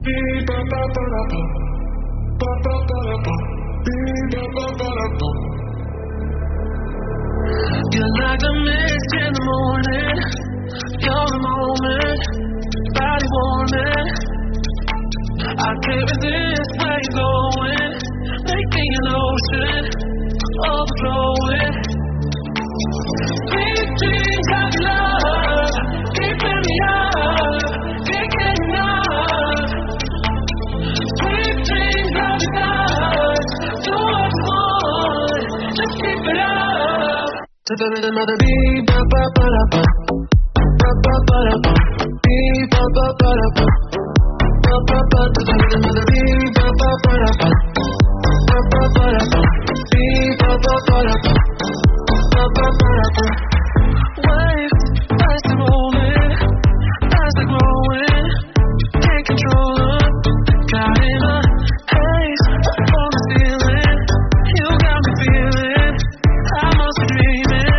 You're like the mist in the morning. You're the moment, body warming. I can't resist where you're going, making an ocean overflowing. Sweet dreams of love, keeping me up, can't get enough. Sweet dreams of love, do what you want, just keep it up. To the rhythm of the beat, ba ba ba da ba, ba ba ba da ba, beat ba ba ba da ba, ba ba ba. To the rhythm of the beat, ba ba ba da ba, ba ba ba da ba, beat ba ba ba da ba, ba ba ba da ba. Waves, as they're rolling, as they're growing, can't control them. Caught in a haze on the ceiling, you got me feeling I must be dreaming.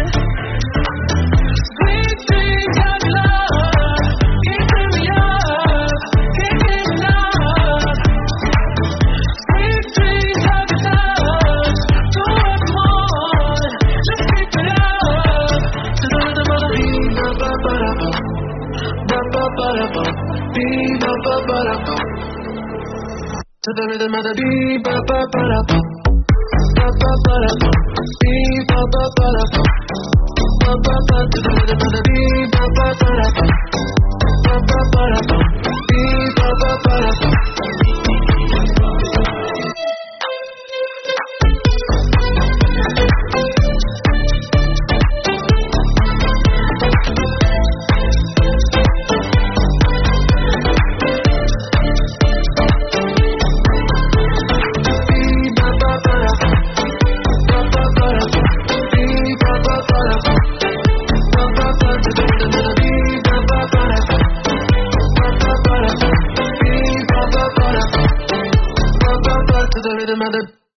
Sweet dreams of love, keeping me up, can't get enough. Sweet dreams of love, do what you want, just keep it up. To the rhythm of the beat, ba ba ba da ba, ba ba ba da ba, beat ba ba ba da ba. To the rhythm of the beat, ba ba ba da ba, ba ba ba da ba, beat ba ba ba da ba, ba ba ba. To the rhythm of the beat, ba ba ba da ba, ba ba ba da ba, beat ba ba ba da ba. To the rhythm of the